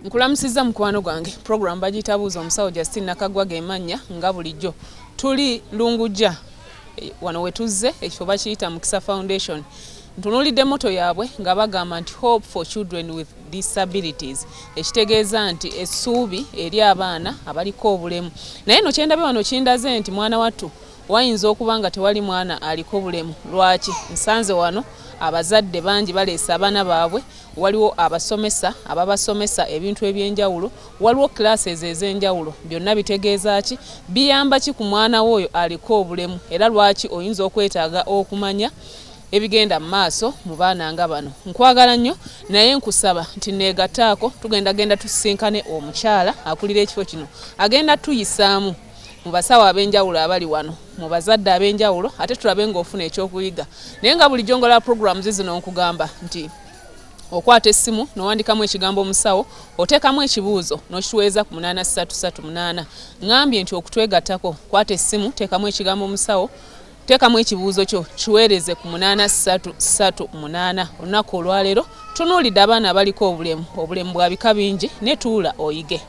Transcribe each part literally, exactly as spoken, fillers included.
Nkulamusizza mukwano gwange program bagitabuuza omusawo Justin Nakagwa gemanya nga bulijjo tuli Lungujja wano wetuzze ekifo bakiyita Mukisa Foundation ntunulidde moto yaabwe nga bagamba nti hope for children with disabilities ekitegeeza nti essuubi eri abaana abaliko obulemu naye no kyendabe wano kindaze nti mwana wattu wayinza okuba nga tewali mwana aliko obulemu lwaki nsanze wano abazadde bangi baleesa abaana baabwe waliwo abasomesa ababasomesa ebintu ebyenjawulo waliwo classes ez'enjawulo byonna bitegeeza ki biyamba ki ku mwana woyo aliko obulemu era lwaki oyinza okwetaaga okumanya ebigenda mu maaso mu baana nga bano nkwagala nnyo naye nkusaba nti neegataako tugenda genda tusisinkane omukyala akulira ekifo kino agenda tuyisaamu mu basawo ab'enjawulo abali wano mu bazadde ab'enjawulo ate tulabe ng'ofuna ekyokuyiga naye nga buli jongola programs zino nkugamba nti okwata essimu n'owandikamu ekigambo omusawo oteekamu ekibuuzo n'okituweeza ku munaana ssatu ssatu munaana ngambye nti okutwegattako kwata essimu teekamu ekigambo omusawo teekamu ekibuuzo kyo kiweereze ku munaana ssatu ssatu munaana olunaku olwaleero tunuulidde abaana abaliko obulemu obulemu bwa bika bingi ne tuula oyige.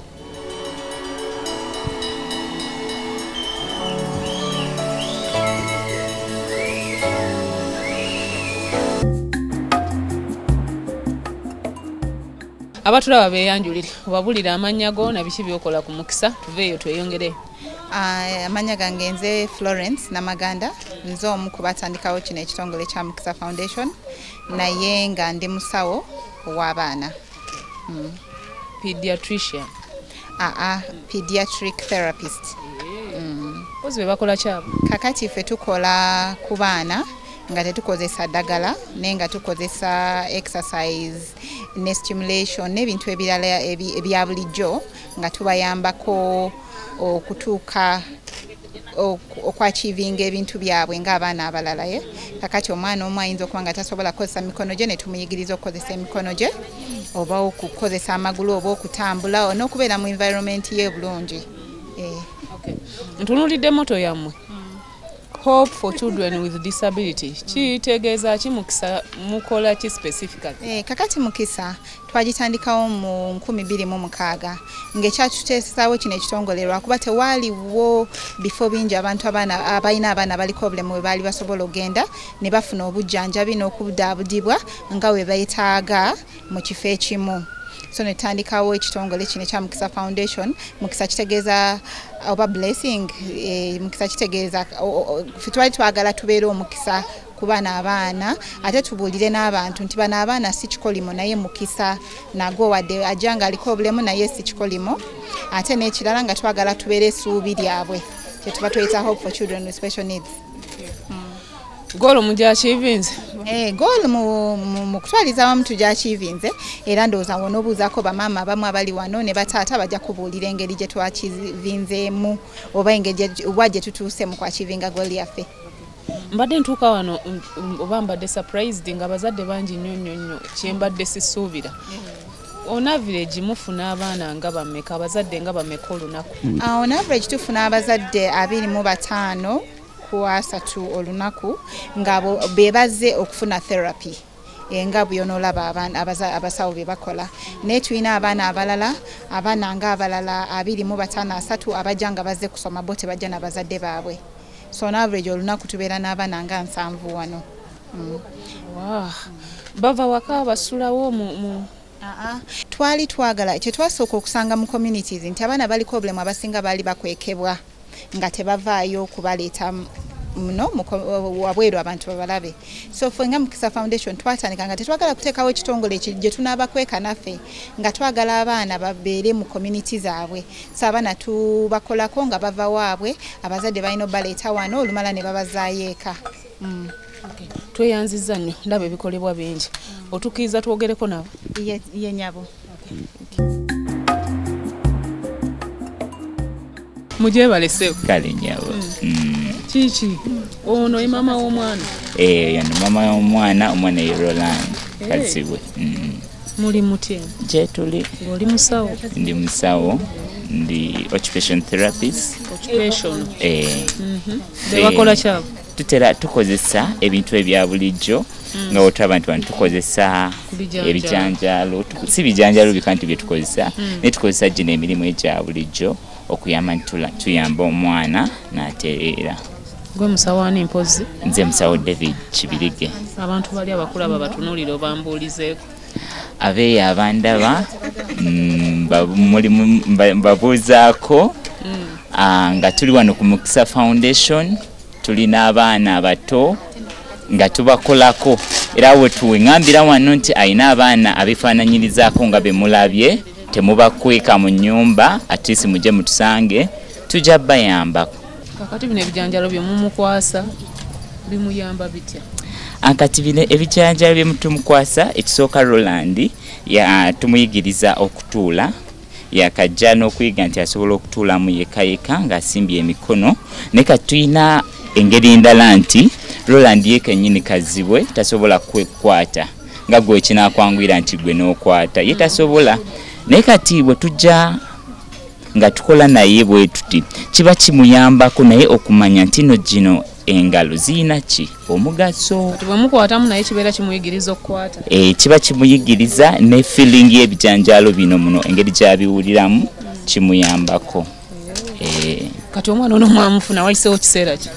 Abatulaba beyanjulire obabulira amannya go na biki byokola ku Mukisa tuveeyo tweyongereyo. Uh, amanya gange nze Florence Namaganda nze omu ku batandikawo kino ekitongole kya Mukisa Foundation naye nga ndi musawo w'abaana. Mm. Pediatrician. Ah ah, pediatric therapist. Yeah. Mm. Kozi be bakola kyabo. Kakati ffe tukola ku baana nga tetukozesa ddagala naye nga tukozesa exercise ne stimulation n'ebintu ebirala ebya bulijjo nga tubayambako okutuuka okwachivinga ebintu byabwe ng'abaana abalala ye kakati omwana omu ayinza okuba nga tasobola kukozesa mikono gye ne tumuyigiriza okukozesa emikono gye oba okukozesa amagulu oba okutambula n'okubeera mu environment ye bulungi. Okay. Ntunulidde moto yammwe Hope for Children with Disability. Kitegeeza ki Mukisa mukola ki specifically? Eh kakati Mukisa twagitandikawo mu nkumi bbiri mu mukaaga ng'ekyatuteesezaawo kino ekitongole lwakuba tewaaliwo bifo bingi abantu abaana abalina abaana baliko obulemu bwe baali basobola ogenda ne bafuna obujjanjabi n'okubudaabudibwa nga we beetaaga mu kifo ekimu. So netandikawo ekitongole kino kya Mukisa Foundation. Mukisa kitegeeza oba blessing e, Mukisa kitegeeza twali twagala tubeere omukisa ku baana abaana ate tubuulire n'abantu nti bano abaana si kikolimo naye mukisa nagwo wadde ajja nga aliko obulemu naye si kikolimo ate n'ekirala nga twagala tubeere essuubi lyabwe kye tuba tuyita Hope for Children with Special Needs. Golo muja achievinze eh golo mu, mu, mu kutwaliza wamu tuja achievinze era ndooza wono obuuzako bamama abamu abali wano ne bataata bajja kubuulira engeri gye twachivinzeemu oba engeri wajje tutuuse mu kwachivinga golo yaffe. Mbadde ntuuka wano oba mbadde surprised nga abazadde bangi nnyo nnyo nnyo kyembadde sisuubira. On average mufuna abaana nga bammeka abazadde nga bammeka olunaku? Uh, on average tufuna abazadde abiri mu bataano ku asatu olunaku nga bebaze okufuna therapy nga bw'onolaba abaana abasawo be bakola naye tulina abaana abalala abaana nga abalala abiri mu bataano asatu abajja nga bazze kusoma bo tebajja n'abazadde baabwe. So on average olunaku tubeera n'abaana nga nsanvu wano. Mm. Wow. Bava waka basulawo mu, mu... Uh-uh. Twali twagala kye twasooka okusanga mu communities nti abaana baliko obulemu abasinga baali bakwekebwa nga tebavaayo kubaleeta muno wabweru abantu babalabe. So ffe nga Mukisa Foundation twatandika nga tetwagala kuteekawo ekitongole gye tunaabakweka naffe nga twagala abaana babeere mu community zaabwe. So abaana tubakolako nga bava waabwe abazadde balina obaleeta wano olumala ne babazaayo eka. Mm. Okay. Tweyanzizza nnyo ndaba ebikolebwa bingi. Mm. Otukkiriza twogereko nabo? Ye, ye nyabo. Okay. Okay. Mujebale sewo. Kale nyabo. Mm. Mm. Chichi. Ono ye mama w'omwana. Eh, yana mama w'omwana, omwana ye Roland. Hey. Kasibwe. Mm. Muli mutye? Je tuli. Oli musawo? Ndi musawo. Ndi occupation therapist. Occupation. Eh. Mhm. Mm Bebakola kyabo. Tutera tukozesa ebintu ebya bulijjo nga otaba nti wano tukozesa ebijanjalo si bijanjalo bikanti bye tukozesa ne tukozesa gino emirimu egya bulijjo okuyamba nti tuyamba omwana n'atereera. Gwe musawaani mpozi? Nze musawo David Kibirige. Abantu bali abakulaba batunuulire obambuulizeeko. Abeeyo abandaba mbabuuzaako nga tuli wano ku Mukisa Foundation, tulina abaana abato nga tubakolako era we tuwengambira wano nti ayina abaana abifaananyirizaako nga bemulabye temubakweka mu nnyumba atisi mujje mutusange tujja bayambako. Kakati bino ebijanjalo bye mumukwasa bimuyamba bitya? Akati bino ebijanjalo bye mutumukwasa ekisooka Roland ya tumuyigiriza okutuula yakajja n'okuyiga nti asobola okutuulamu yekka yekka ng'asimbye emikono ne katuyina engeri endala nti Roland yekka nnyini kazibwe tasobola kwekwata nga gwe kinaakwanguyira nti gwe n'okwata ye tasobola naye kati bwe tujja nga tukola naye bwe tuti kiba kimuyambako naye okumanya nti no gino engalo ziyina ki omugaso. Bwe mukwatamu naye kibeera kimuyigiriza okukwata? Eh, kiba kimuyigiriza ne feeling y'ebijanjalo bino muno engeri gy'abiwuliramu kimuyambako. Eh, kati omwana ono mwamufuna wayiseewo kiseera ki?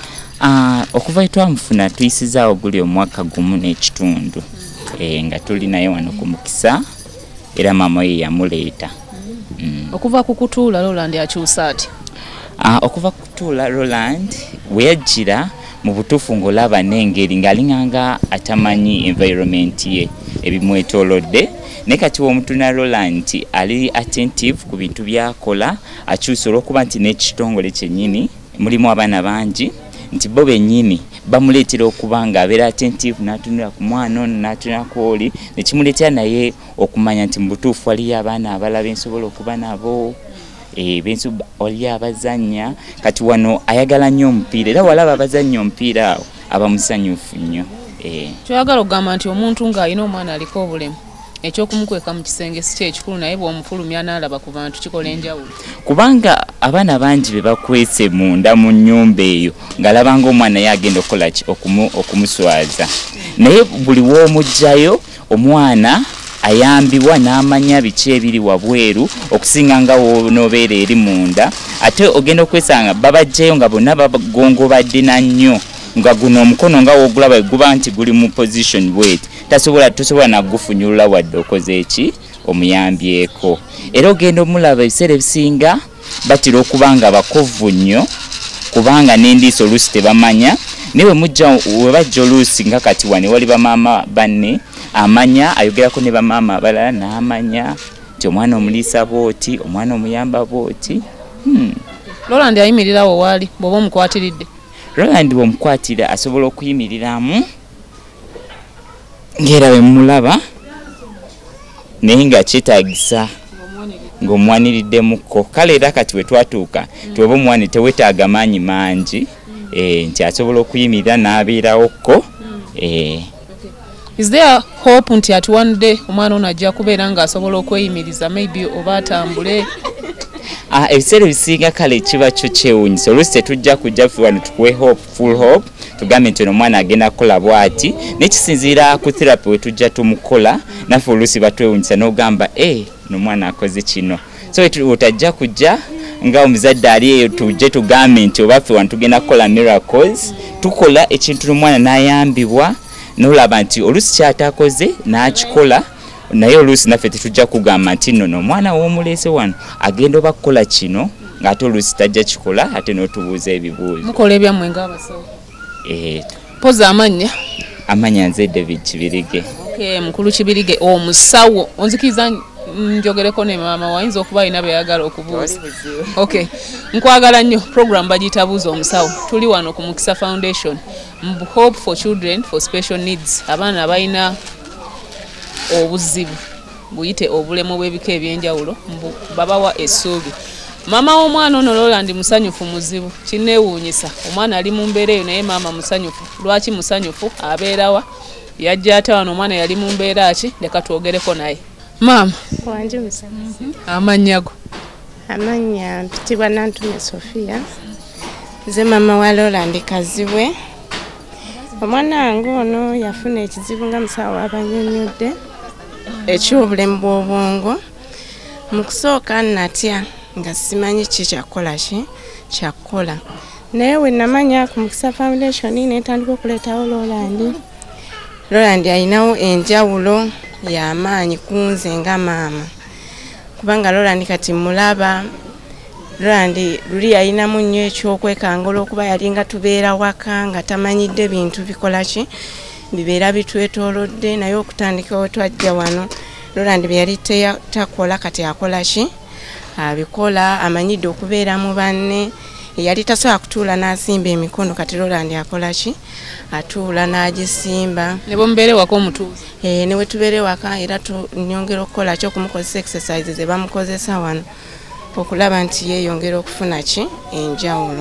Ah, okuva twamufuna tuyisizaawo guli omwaka gumu n'ekitundu eh, nga tuli naye wano ku Mukisa era maama ye yamuleeta. Mm. Okuva ku kutuula Roland akyusa ati? Ah, okuva ku kutuula Roland weyajjira mu butuufu ng'olaba n'engeri ng'alinganga atamanyi environment ye ebimwetoolodde naye kati w'omutuna Roland nti ali attentive ku bintu byakola akyusa olw'okuba nti n'ekitongole kyennyini mulimu abaana bangi nti bo bennyini bamuleetera okuba ng'abeera attentive n'atunula ku mwana ono n'atunula ku oli ne kimuleetera naye okumanya nti mu butuufu waliyo abaana abalala ensobola okuba nabo eh bensu waliyo abazannya kati wano ayagala nnyo omupiira era walaba abazannya omupiira awo abamusanyufu nnyo. Eh kyoyagala okugamba nti omuntu ng'alina omwana aliko obulemu ekyokumukweka mu kisenge si kyekikulu naye bw'omufulumya n'alaba ku bantu kikola enjawulo kubanga abaana bangi be bakwese munda mu nnyumba eyo ng'alabanga omwana ye agenda okukola ki okumuswaza naye buli w'omugjayo omwana ayambibwa n'amanya biki ebiri wabweru okusinga nga n'obeera eri munda ate ogenda okwesanga babajjayo nga bonna bagongobadde na nnyo nga guno omukono nga wogulaba guba nti guli mu position bwet tasobola tosobola nagufunyulula wadde okoze eki omuyambyeko era ogenda omulaba ebiseera ebisinga batira okuba nga bakovu nnyo kubanga n'endiisa oluusi tebamanya naye mujja we bajja oluusi nga kati wano wali bamaama banne amanya ayogerako ne bamaama abalala n'amanya nti omwana omuliisa bwoti omwana omuyamba bwoti. hmm. Roland ayimirirawo waali bw'oba omukwatiridde? Roland bw'omukwatira asobola okuyimiriramu ng'era we mulaba naye nga kyetaagisa ng'omwaniriddemukko kale era kati we twatuuka tiweba omwana tewetaaga maanyi mangi eh, nti asobola okuyimirira n'abeerawokko. eh. Is there hope nti at one day omwana ono ajja kubeera ng'asobola okweyimiriza maybe oba atambule? Ah, ebiseera ebisinga kale kiba kyo kyewuunyisa oluusi tetujja kujja wano tukuwe hope full hope tugambe nti ono omwana agenda kukola bw'ati nekisinziira ku therapy we tujja tumukola naffe oluusi batwewuunyisa n'ogamba eh ono omwana akoze kino so otajja kujja nga omuzadde ali eyo tujje tugambe nti obaffe wano tugenda kukola miracles tukola ekintu n'omwana n'ayambibwa n'olaba nti oluusi kyatakoze n'akikola naye oluusi naffe tetujja kugamba nti nno omwana w'omuleese wano agenda oba kukola kino ng'ate oluusi tajja kikola ate n'otubuuza ebibuuzo. Mukola ebyammwe ng'abasawo? Eh, poza amanya? Amanya nze David Kibirige. Okay, mukulu Kibirige omusawo onzikiriza njogereko ne maama wayinza okuba alina beyagala okubuuza. Okay, nkwagala nnyo program bagiyita buuza omusawo tuli wano ku Mukisa Foundation Hope for Children for Special Needs abaana abalina obuzibu buyite obulemu bw'ebika ebyenjawulo babawa essuubi. Mama w'omwana ono Roland musanyufu muzibu kinneewuunyisa omwana ali mu mbeera eyo naye maama musanyufu. Lwaki musanyufu? Abeerawa yajja ate wano omwana yali mu mbeera ki? Leka twogereko naye. Maama wanje musanyufu. Amannya go? Amanya mpitibwa Nantume Sofia. Nze mama wa Roland Kazibwe. Omwana wange ono yafuna ekizibu nga musawo abannyonnyodde eky'obulemu bw'obwongo. Mu kusooka natya nga simanyi ki kyakukola ki kyakukola. Naye we namanya ku Mukisa Foundation n'etandika okuleetawo Roland. Roland alinawo enjawulo y'amaanyi ku nze nga maama. Kubanga Roland kati mulaba, Roland luli alinamu nnyo ekyokwekangula okuba yali nga tubeera waka nga tamanyidde bintu bikola ki bibeera bitwetoolodde, naye okutandikawo twajja wano Roland bye yali takola kati akola ki abikola, amanyidde okubeera mu banne. Yali tasobola kutuula n'asimba emikono, kati Roland akola ki atuula n'agisimba. Ne bomubeere waka omutuuze? Eh, ne we tubeere waka era tunyongera okukola ki okumukozesa exercises ze bamukozesa wano okulaba nti yeeyongera okufuna ki enjawulo.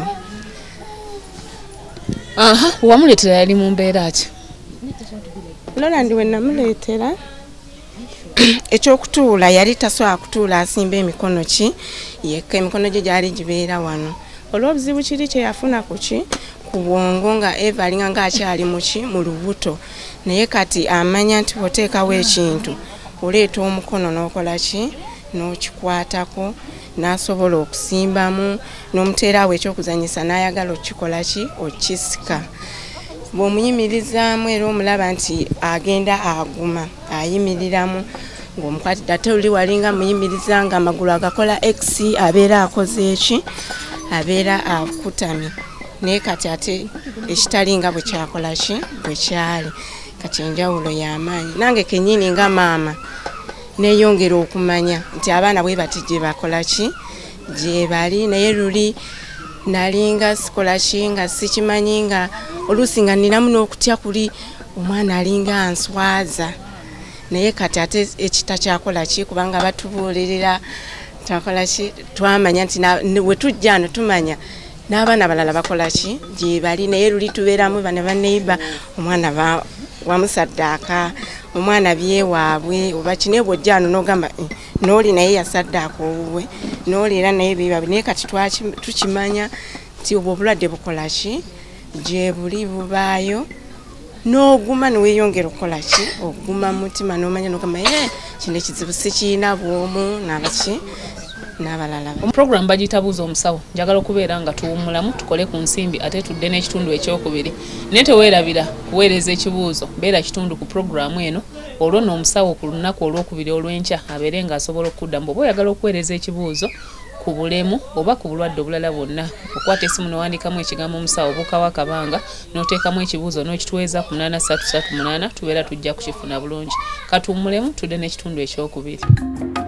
Aha, wamuleetera yali mu mbeera ki? Roland we namuleetera ekyokutuula yali tasobola kutuula asimba emikono ki yekka, emikono gye gyali gibeera wano. Olw'obuzibu kiri kye yafuna ku ki ku bwongo nga Eva alinga ng'akyali mu ki mu lubuto, naye kati amanya nti oteekawo ekintu oleeta omukono n'okola ki n'okikwatako n'asobola okusimbamu, n'omuteerawo ekyokuzanyisa n'ayagala okikola ki okisika. Bw'omuyimirizaamu era omulaba nti agenda aguma ayimiriramu ng'omukwatidde, ate oli walinga muyimiriza nga amagulu agakola X abeera akoze eki abeera akutamye. Naye kati ate ekitali nga bwe kyakola ki bwe kyali, kati enjawulo y'amaanyi. Nange kennyini nga maama neeyongera okumanya nti abaana bwe bati gye bakola ki gye bali, naye luli nalinga sikola ki nga sikimanyi, nga oluusi nga ninamu n'okutya kuli omwana alinga answaza. Naye kati ate ekita kyakola ki kubanga batubuulirira twakola ki twamanya nti we tujja ano tumanya n'abaana balala bakola ki gye bali, naye luli tubeeramu bana baneiba omwana wamusaddaaka, omwana byewaabwe oba kine bwojja ano n'ogamba n'oli naye yasaddaaka owuwe, n'oli era naye bibabe. Naye kati tukimanya nti obwo obulwadde bukola ki gye buli bubaayo, n'oguma niweeyongera okukola ki oguma mu mutima n'omanya n'ogamba ye kino ekizibu sikiina bw'omu n'abaki n'abalala. Program bagitabuuza omusawo, njagala okubeera nga tuwummulamu tukole ku nsimbi ate tudde n'ekitundu ekyokubiri. Naye teweerabira kuweereza ekibuuzo, beera kitundu ku programu eno, olwo n'omusawo ku lunaku olwokubiri olw'enkya abeere ng'asobola okuddamu. Bw'oba oyagala okuweereza ekibuuzo ku bulemu oba ku bulwadde obulala bwonna, okwata essimu n'owandiikamu ekigambo omusawo bukawa akabanga n'oteekamu ekibuuzo n'okituweeza ku munaana ssatu ssatu munaana, tubeera tujja kukifuna bulungi. Katuwummulemu tudde n'ekitundu ekyokubiri.